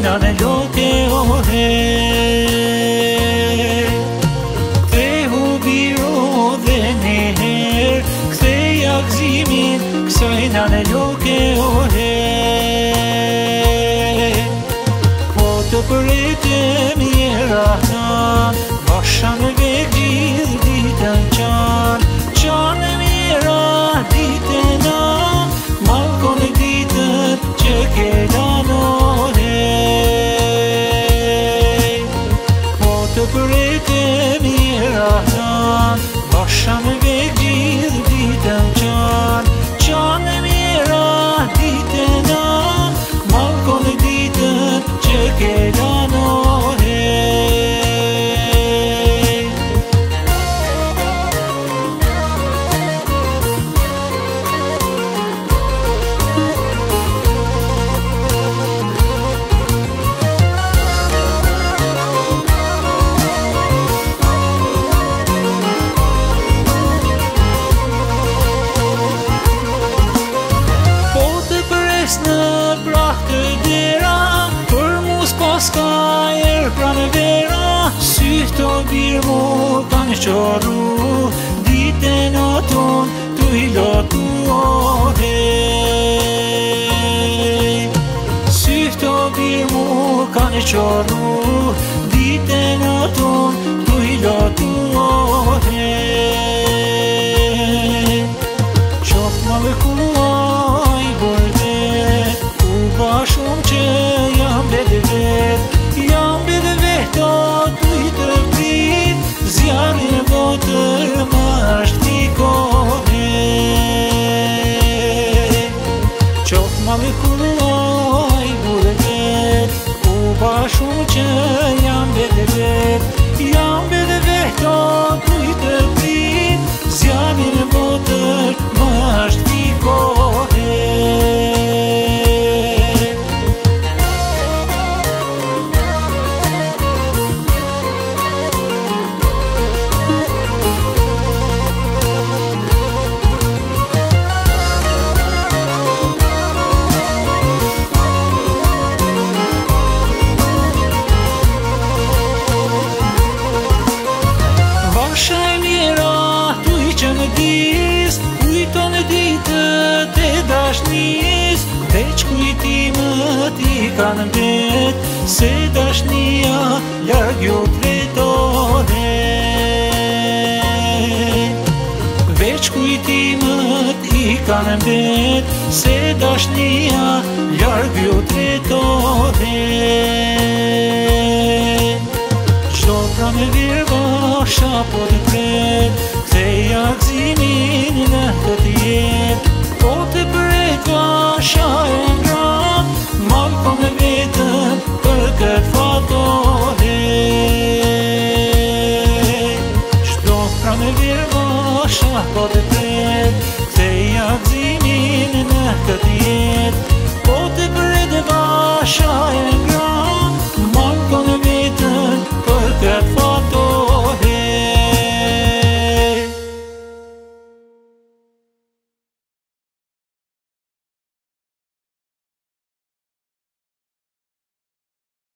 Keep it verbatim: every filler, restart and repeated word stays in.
në loke o he. Kthehu biro dhe njëher, ktheja gzimin, kësajna në loke o he. Po të përrete mjera tan, basha në vegil ditën qan, qan e mjera ditën an, malkon e ditët që kelan o he. Po të përrete mjera tan, basha në vegil ditën qan, qan e mjera ditën an, malkon e ditët që kelan o he. Në prah të dera, për mu s'paska erë pranë vera, sytë të birë mu kanë qorru, ditën aton të i lotu o he. Sytë të birë mu kanë qorru, ditën aton të i lotu o he. Qoftë ma me kuaj bërdet, pa shumë që jam bedë vet, jam bedë vet o të i të prit, zjarin votër më është t'i kohë. Qoftë ma me kullaj burë vet, u pa shumë që jam bedë vet, jam bedë vet o të i të prit, zjarin votër më është t'i kohë. Kujton e ditët e dashnis, veç kujtimët i kanë mbet, se dashnia larg ju tretohe. Veç kujtimët i kanë mbet, se dashnia larg ju tretohe. Qdo pra me virë basha po të pret, ktheja gzimin në